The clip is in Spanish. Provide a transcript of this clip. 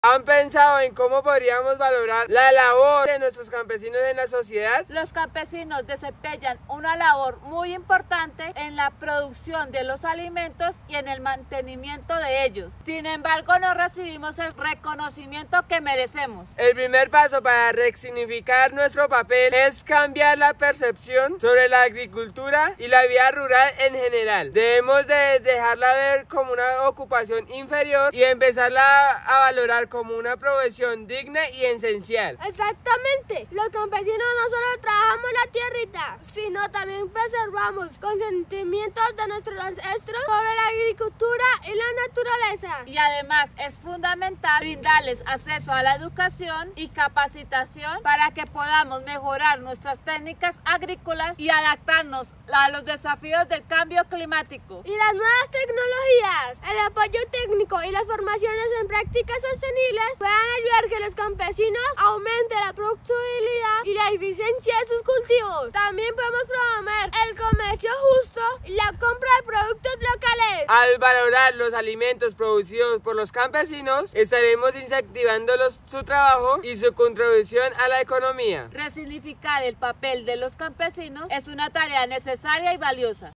¿Han pensado en cómo podríamos valorar la labor de nuestros campesinos en la sociedad? Los campesinos desempeñan una labor muy importante en la producción de los alimentos y en el mantenimiento de ellos. Sin embargo, no recibimos el reconocimiento que merecemos. El primer paso para resignificar nuestro papel es cambiar la percepción sobre la agricultura y la vida rural en general. Debemos de dejarla ver como una ocupación inferior y empezarla a valorar como una profesión digna y esencial. Exactamente. Los campesinos no solo trabajamos la tierrita, sino también preservamos consentimientos de nuestros ancestros sobre la agricultura y la naturaleza. Y además es fundamental brindarles acceso a la educación y capacitación para que podamos mejorar nuestras técnicas agrícolas y adaptarnos a los desafíos del cambio climático. Y las nuevas tecnologías, el apoyo técnico y las formaciones en prácticas sostenibles puedan ayudar a que los campesinos aumenten la productividad y la eficiencia de sus cultivos. También podemos promover el comercio justo y la compra de productos locales. Al valorar los alimentos producidos por los campesinos, estaremos incentivando su trabajo y su contribución a la economía. Resignificar el papel de los campesinos es una tarea necesaria y valiosa.